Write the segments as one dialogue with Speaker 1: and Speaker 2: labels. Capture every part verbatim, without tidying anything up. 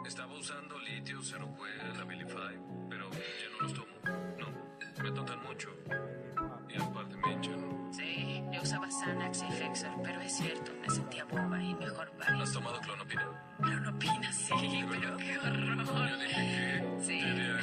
Speaker 1: Estaba usando litio, Seroquel, Abilify, pero ya no los tomo. No, me tocan mucho. Y aparte me hinchan.
Speaker 2: Sí, yo usaba Xanax y Fixer, pero es cierto, me sentía boba y mejor para.
Speaker 1: ¿Has tomado clonopina?
Speaker 2: Clonopina, sí, pero qué horror.
Speaker 1: Yo dije que...
Speaker 2: Sí.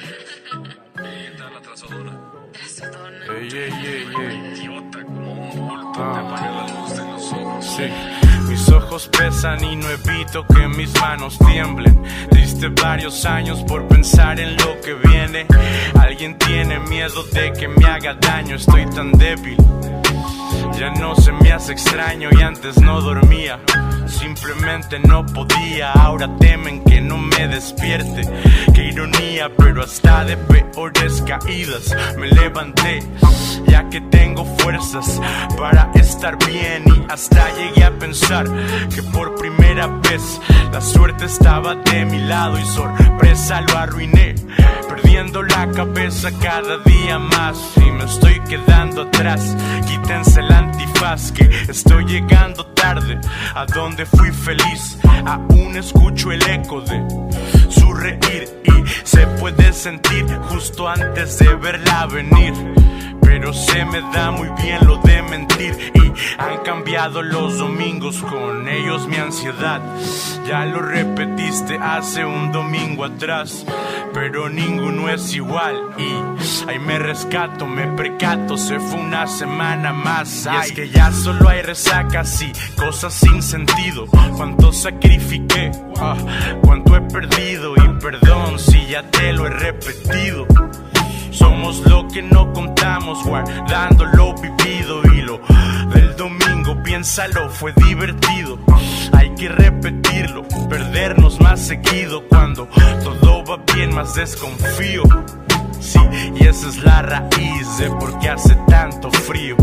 Speaker 1: ¿Qué tal la trazodona?
Speaker 2: Trazodona.
Speaker 3: Ey, ey, ey, ey.
Speaker 1: Idiota, como un bulto.
Speaker 3: Ah.
Speaker 1: Te apaga la luz de los ojos.
Speaker 3: Sí. Mis ojos pesan y no evito que mis manos tiemblen. Diste varios años por pensar en lo que viene. Alguien tiene miedo de que me haga daño. Estoy tan débil, ya no se me hace extraño. Y antes no dormía, simplemente no podía. Ahora temen que no me despierte. Qué ironía, pero hasta de peores caídas me levanté, ya que tengo fuerzas para estar bien. Y hasta llegué a pensar que por primera vez la suerte estaba de mi lado. Y sorpresa, lo arruiné, perdiendo la cabeza cada día más. Y me estoy quedando atrás. Quítense el antifaz, que estoy llegando tarde a donde fui feliz. Aún escucho el eco de su reír y se puede sentir justo antes de verla venir. Pero se me da muy bien lo de mentir. Y han cambiado los domingos, con ellos mi ansiedad. Ya lo repetiste hace un domingo atrás, pero ninguno es igual. Y ahí me rescato, me precato, se fue una semana más. Ay. Y es que ya solo hay resacas y cosas sin sentido. Cuánto sacrifiqué, ah, cuánto he perdido. Y perdón si ya te lo he repetido. Somos lo que no contamos, guardando lo vivido. Y lo del domingo, piénsalo, fue divertido. Hay que repetirlo, perdernos más seguido. Cuando todo va bien, más desconfío. Sí, y esa es la raíz de por qué hace tanto frío.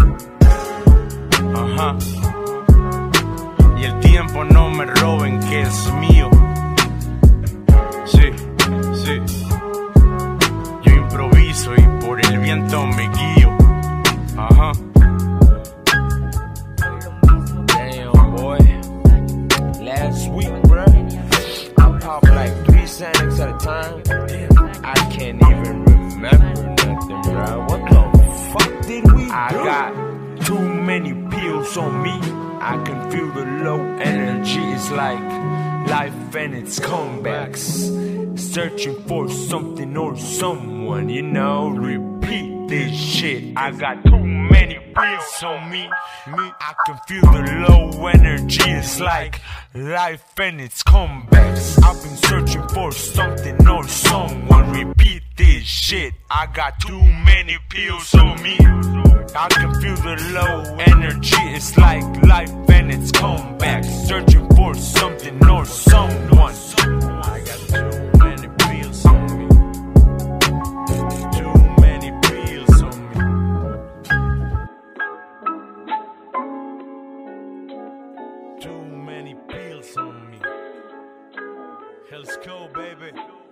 Speaker 3: Ajá. Y el tiempo no me roben, que es mío. Sí, sí. Y por el viento me guío. Ajá.
Speaker 4: Damn, boy. Last week, bruh, I popped like three Xanax at a time. I can't even remember nothing, bruh. What the fuck did we do? I got too many pills on me. I can feel the low energy. It's like life and its comebacks. Searching for something or someone, you know. Repeat this shit. I got too many pills on me. Me, I can feel the low energy. It's like life and its comebacks. I've been searching for something or someone. Repeat this shit. I got too many pills on me. I can feel the low energy. It's like life and its comebacks. Searching for something or someone. I got too many pills on me. Too many pills on me. Too many pills on me. Hell's cold, baby.